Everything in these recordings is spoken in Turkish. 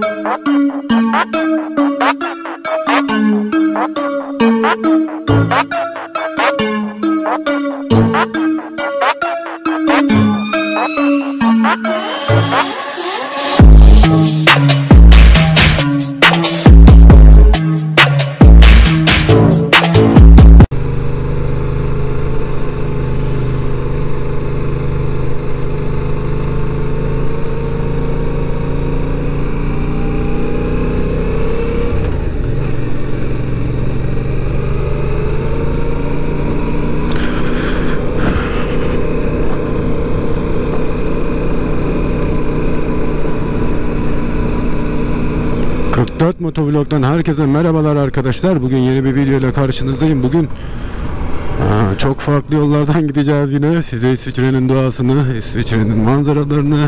Motovlog'dan herkese merhabalar arkadaşlar. Bugün yeni bir video ile karşınızdayım. Bugün çok farklı yollardan gideceğiz yine. Size İsviçre'nin doğasını, İsviçre'nin manzaralarını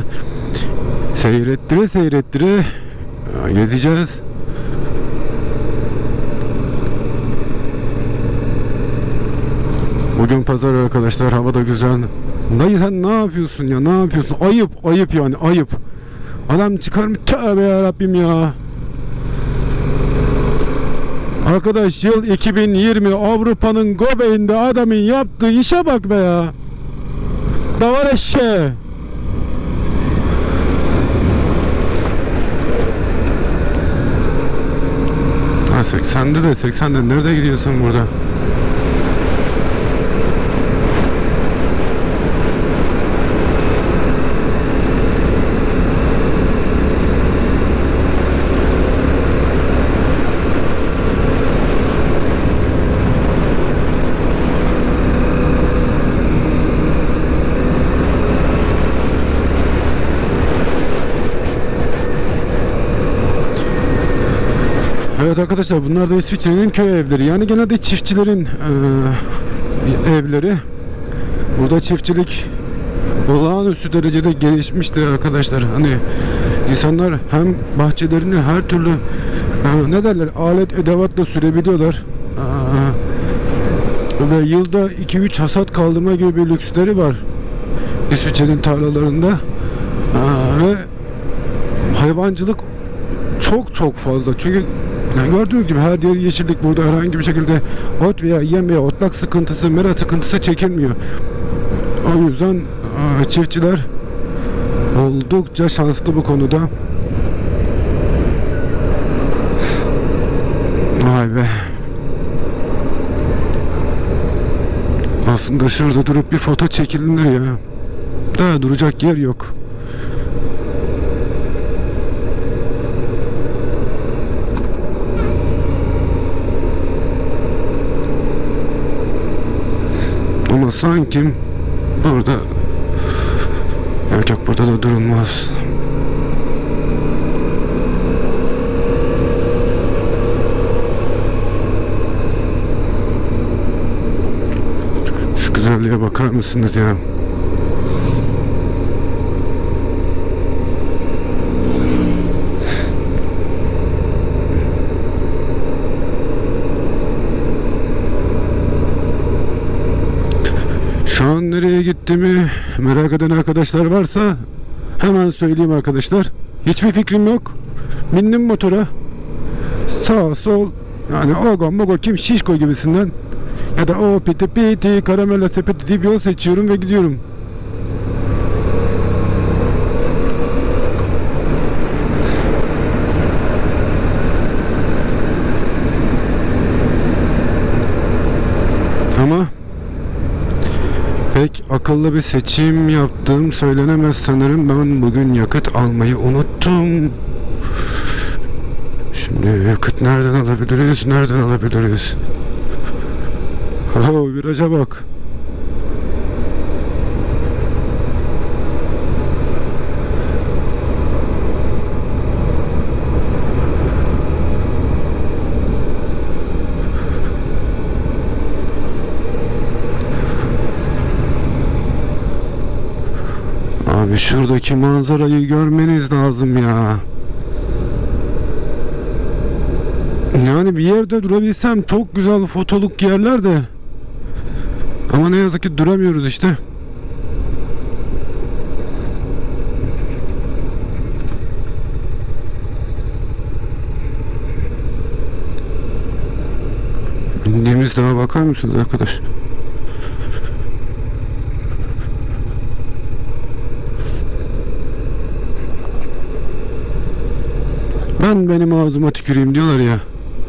seyrettire gezeceğiz. Bugün pazar arkadaşlar. Hava da güzel. Dayı sen ne yapıyorsun ya? Ne yapıyorsun? Ayıp yani ayıp. Adam çıkarmış. Tövbe yarabbim ya. Arkadaş yıl 2020, Avrupa'nın göbeğinde adamın yaptığı işe bak be ya. Davar eşeği. Ha 80'de nerede gidiyorsun burada? Evet arkadaşlar, bunlar da İsviçre'nin köy evleri. Yani genelde çiftçilerin evleri. Burada çiftçilik olağanüstü derecede gelişmiştir arkadaşlar. Hani insanlar hem bahçelerini her türlü ne derler, alet edevatla sürebiliyorlar. Ve yılda 2-3 hasat kaldırma gibi bir lüksleri var İsviçre'nin tarlalarında. Ve hayvancılık çok fazla. Çünkü yani gördüğünüz gibi her yer yeşillik. Burada herhangi bir şekilde ot veya yem veya otlak sıkıntısı, mera sıkıntısı çekilmiyor. O yüzden çiftçiler oldukça şanslı bu konuda. Vay be. Aslında şurada durup bir foto çekilir ya. Daha duracak yer yok. Ama sanki burada yok burada da durulmaz. Şu güzelliğe bakar mısınız ya? Şu an nereye gittiğimi merak eden arkadaşlar varsa hemen söyleyeyim arkadaşlar. Hiçbir fikrim yok. Bindim motora. Sağ sol yani ogo mogo kim şişko gibisinden ya da o piti piti karamela sepeti diye bir yol seçiyorum ve gidiyorum. Ama pek akıllı bir seçim yaptığım söylenemez sanırım. Ben bugün yakıt almayı unuttum. Şimdi yakıt nereden alabiliriz? Oh, viraja bak. Abi şuradaki manzarayı görmeniz lazım ya. Yani bir yerde durabilsem çok güzel fotoluk yerler de. Ama ne yazık ki duramıyoruz işte. sisteme bakar mısınız arkadaş? Benim ağzıma tüküreyim diyorlar ya.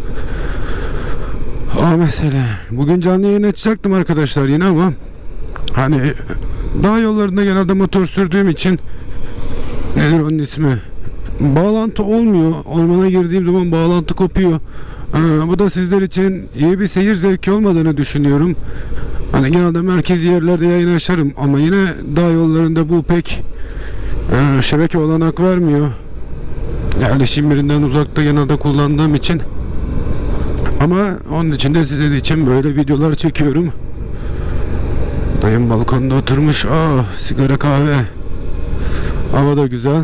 O mesele. Bugün canlı yayın açacaktım arkadaşlar yine ama hani dağ yollarında genelde motor sürdüğüm için nedir onun ismi? Bağlantı olmuyor. Ormana girdiğim zaman bağlantı kopuyor. Bu da sizler için iyi bir seyir zevki olmadığını düşünüyorum. Hani genelde merkezi yerlerde yayın açarım ama yine dağ yollarında bu pek şebeke olanak vermiyor. Yerleşim yerinden uzakta genelde kullandığım için. Ama onun için de sizler için böyle videolar çekiyorum. Dayım balkonda oturmuş. Sigara kahve. Hava da güzel.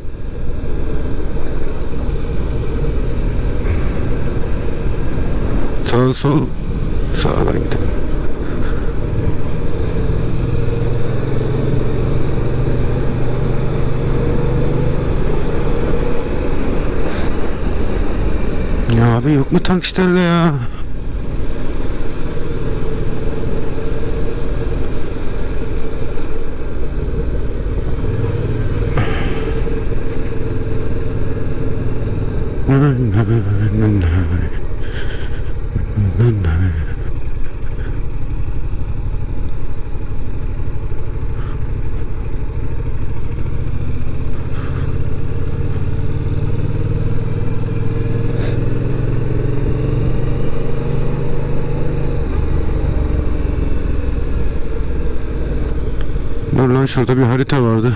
Sağ sol. Sağdan gidelim. Ya abi yok mu tanksterde ya? Dur lan, şurada bir harita vardı.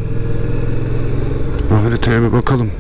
O haritaya bir bakalım.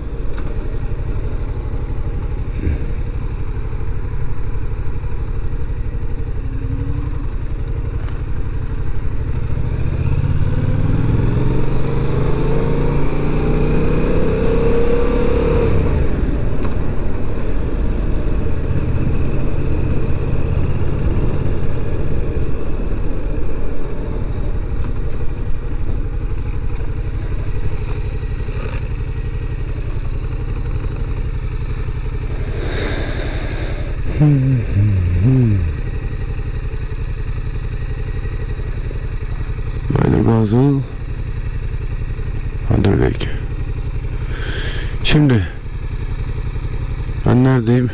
Baydır Bazıl Underweg. Şimdi ben neredeyim?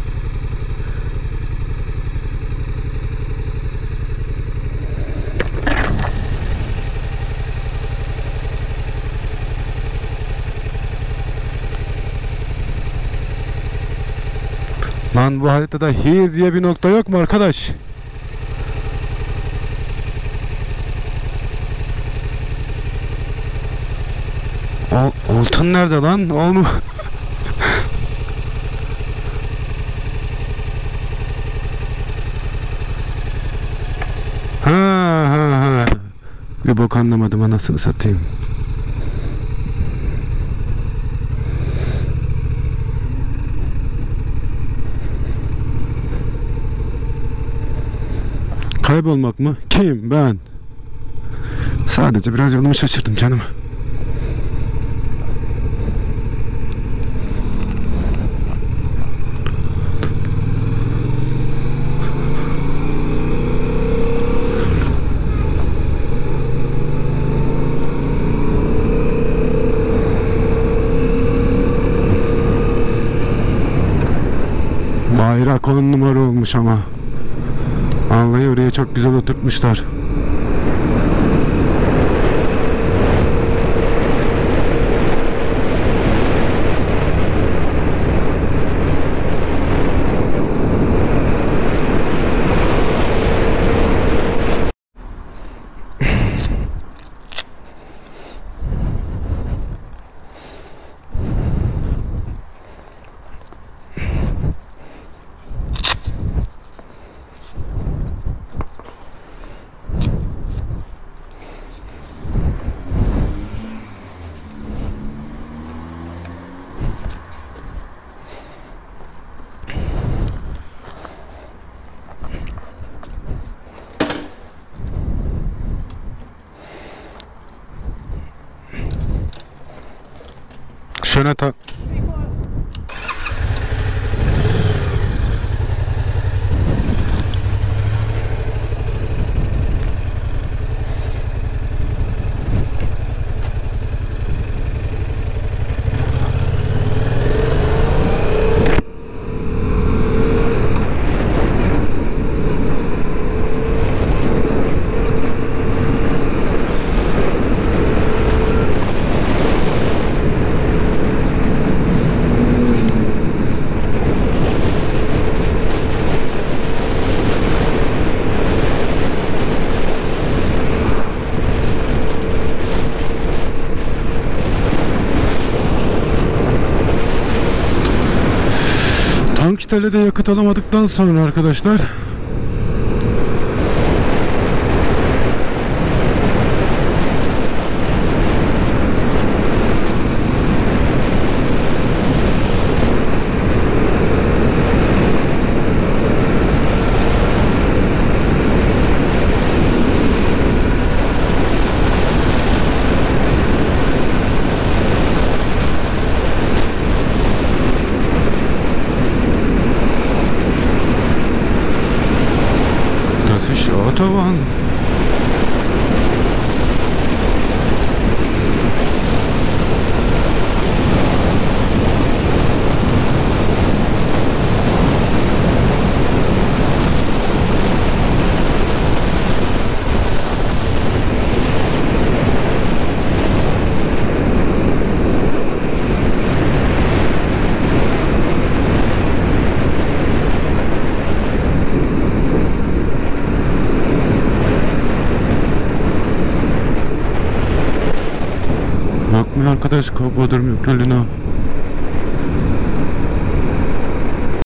Lan bu haritada here diye bir nokta yok mu arkadaş? Oltun nerede lan? Oğlum. ha. Bir bok anlamadım, anasını satayım. Kaybolmak mı? Kim? Ben. Sadece biraz yolumu şaşırdım canım. Bayrak 10 numara olmuş ama. Vallahi oraya çok güzel oturtmuşlar. Şöyle TL'de yakıt alamadıktan sonra arkadaşlar das ist Autobahn. Bakmıyor arkadaş, Bodrum yüklerine.